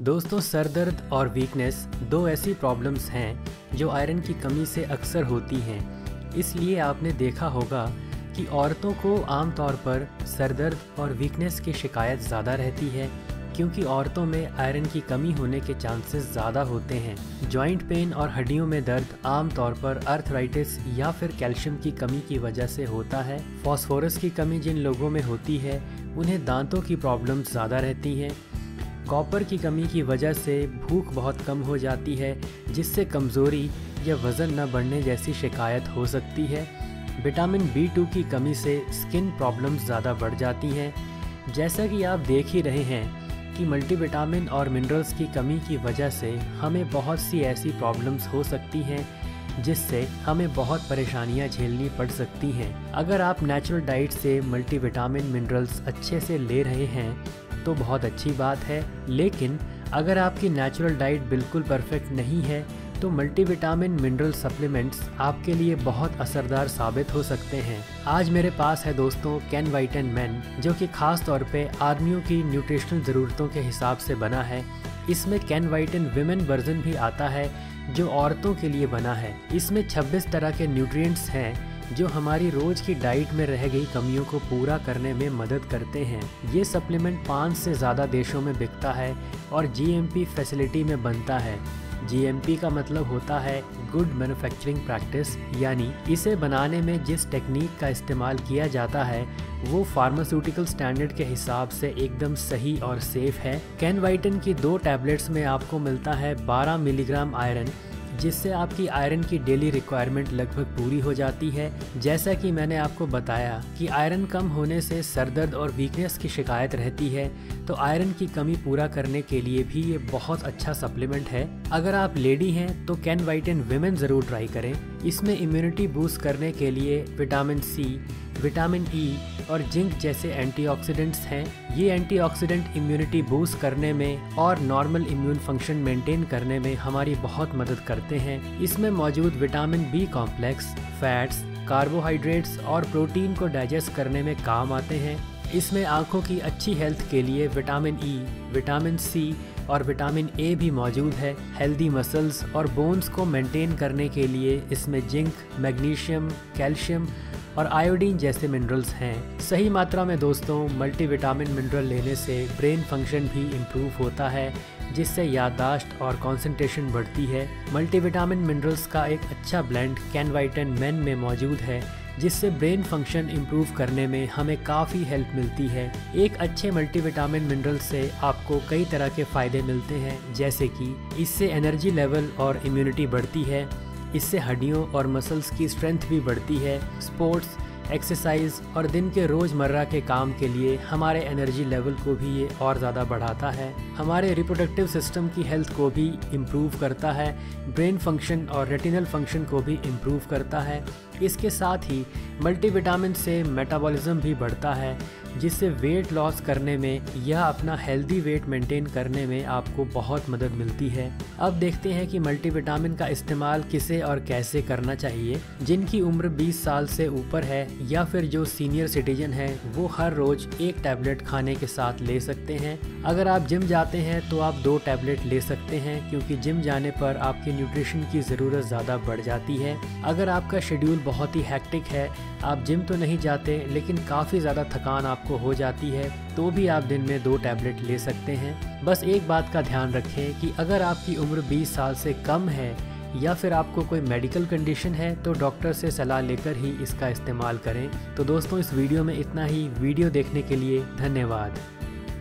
दोस्तों, सर दर्द और वीकनेस दो ऐसी प्रॉब्लम्स हैं जो आयरन की कमी से अक्सर होती हैं। इसलिए आपने देखा होगा कि औरतों को आमतौर पर सर दर्द और वीकनेस की शिकायत ज़्यादा रहती है, क्योंकि औरतों में आयरन की कमी होने के चांसेस ज़्यादा होते हैं। जॉइंट पेन और हड्डियों में दर्द आमतौर पर अर्थराइटिस या फिर कैल्शियम की कमी की वजह से होता है। फॉस्फोरस की कमी जिन लोगों में होती है उन्हें दांतों की प्रॉब्लम्स ज़्यादा रहती हैं। कॉपर की कमी की वजह से भूख बहुत कम हो जाती है, जिससे कमज़ोरी या वज़न न बढ़ने जैसी शिकायत हो सकती है। विटामिन B2 की कमी से स्किन प्रॉब्लम्स ज़्यादा बढ़ जाती हैं। जैसा कि आप देख ही रहे हैं कि मल्टीविटामिन और मिनरल्स की कमी की वजह से हमें बहुत सी ऐसी प्रॉब्लम्स हो सकती हैं जिससे हमें बहुत परेशानियां झेलनी पड़ सकती हैं। अगर आप नेचुरल डाइट से मल्टीविटामिन मिनरल्स अच्छे से ले रहे हैं तो बहुत अच्छी बात है, लेकिन अगर आपकी नेचुरल डाइट बिल्कुल परफेक्ट नहीं है तो मल्टीविटामिन मिनरल सप्लीमेंट्स आपके लिए बहुत असरदार साबित हो सकते हैं। आज मेरे पास है दोस्तों केनवाइटन मेन, जो कि खास तौर पे आदमियों की न्यूट्रिशनल ज़रूरतों के हिसाब से बना है। इसमें केनवाइटन विमेन वर्जन भी आता है जो औरतों के लिए बना है। इसमें 26 तरह के न्यूट्रिएंट्स हैं जो हमारी रोज की डाइट में रह गई कमियों को पूरा करने में मदद करते हैं। ये सप्लीमेंट 5 से ज़्यादा देशों में बिकता है और GMP फैसिलिटी में बनता है। GMP का मतलब होता है गुड मैन्युफैक्चरिंग प्रैक्टिस, यानी इसे बनाने में जिस टेक्निक का इस्तेमाल किया जाता है वो फार्मास्यूटिकल स्टैंडर्ड के हिसाब से एकदम सही और सेफ है। केनवाइटन की 2 टैबलेट्स में आपको मिलता है 12 मिलीग्राम आयरन, जिससे आपकी आयरन की डेली रिक्वायरमेंट लगभग पूरी हो जाती है। जैसा कि मैंने आपको बताया कि आयरन कम होने से सरदर्द और वीकनेस की शिकायत रहती है, तो आयरन की कमी पूरा करने के लिए भी ये बहुत अच्छा सप्लीमेंट है। अगर आप लेडी हैं तो केनवाइटन विमेन ज़रूर ट्राई करें। इसमें इम्यूनिटी बूस्ट करने के लिए विटामिन C, विटामिन E और जिंक जैसे एंटीऑक्सीडेंट्स हैं। ये एंटीऑक्सीडेंट इम्यूनिटी बूस्ट करने में और नॉर्मल इम्यून फंक्शन मेंटेन करने में हमारी बहुत मदद करते हैं। इसमें मौजूद vitamin B complex fats, carbohydrates और प्रोटीन को डाइजेस्ट करने में काम आते हैं। इसमें आँखों की अच्छी हेल्थ के लिए विटामिन E, विटामिन C और विटामिन A भी मौजूद है। हेल्दी मसल्स और बोन्स को मेंटेन करने के लिए इसमें जिंक, मैग्नीशियम, कैल्शियम और आयोडीन जैसे मिनरल्स हैं। सही मात्रा में दोस्तों, मल्टीविटामिन मिनरल लेने से ब्रेन फंक्शन भी इम्प्रूव होता है, जिससे याददाश्त और कंसंट्रेशन बढ़ती है। मल्टीविटामिन मिनरल्स का एक अच्छा ब्लेंड केनवाइटन मेन में मौजूद है, जिससे ब्रेन फंक्शन इम्प्रूव करने में हमें काफ़ी हेल्प मिलती है। एक अच्छे मल्टीविटामिन मिनरल से आपको कई तरह के फ़ायदे मिलते हैं, जैसे कि इससे एनर्जी लेवल और इम्यूनिटी बढ़ती है, इससे हड्डियों और मसल्स की स्ट्रेंथ भी बढ़ती है। स्पोर्ट्स, एक्सरसाइज और दिन के रोज़मर्रा के काम के लिए हमारे एनर्जी लेवल को भी ये और ज़्यादा बढ़ाता है। हमारे रिप्रोडक्टिव सिस्टम की हेल्थ को भी इम्प्रूव करता है। ब्रेन फंक्शन और रेटिनल फंक्शन को भी इम्प्रूव करता है। इसके साथ ही मल्टीविटामिन से मेटाबॉलिज्म भी बढ़ता है, जिससे वेट लॉस करने में या अपना हेल्दी वेट मेंटेन करने में आपको बहुत मदद मिलती है। अब देखते हैं कि मल्टीविटामिन का इस्तेमाल किसे और कैसे करना चाहिए। जिनकी उम्र 20 साल से ऊपर है या फिर जो सीनियर सिटीजन है वो हर रोज़ 1 टैबलेट खाने के साथ ले सकते हैं। अगर आप जिम जाते हैं तो आप 2 टैबलेट ले सकते हैं, क्योंकि जिम जाने पर आपकी न्यूट्रिशन की ज़रूरत ज़्यादा बढ़ जाती है। अगर आपका शेड्यूल बहुत ही हैक्टिक है, आप जिम तो नहीं जाते लेकिन काफ़ी ज़्यादा थकान आपको हो जाती है, तो भी आप दिन में 2 टैबलेट ले सकते हैं। बस एक बात का ध्यान रखें कि अगर आपकी उम्र 20 साल से कम है या फिर आपको कोई मेडिकल कंडीशन है तो डॉक्टर से सलाह लेकर ही इसका इस्तेमाल करें। तो दोस्तों, इस वीडियो में इतना ही। वीडियो देखने के लिए धन्यवाद।